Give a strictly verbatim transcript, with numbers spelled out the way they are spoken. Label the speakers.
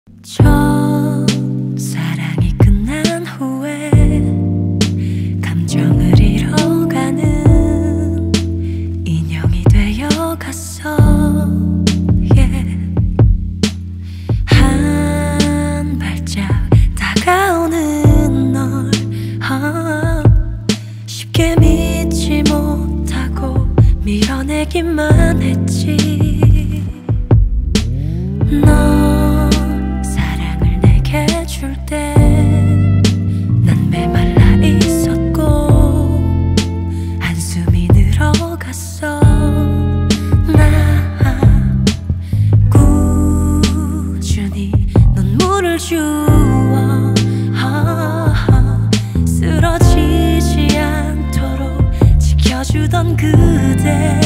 Speaker 1: 첫사랑이 끝난 후에 감정을 잃어가는 인형이 되어갔어. yeah. 한 발짝 다가오는 널 아, 쉽게 믿지 못하고 밀어내기만 했지. 너 사랑을 내게 줄 때 난 메말라 있었고 한숨이 늘어갔어. 나 꾸준히 눈물을 주워 쓰러지지 않도록 지켜주던 그대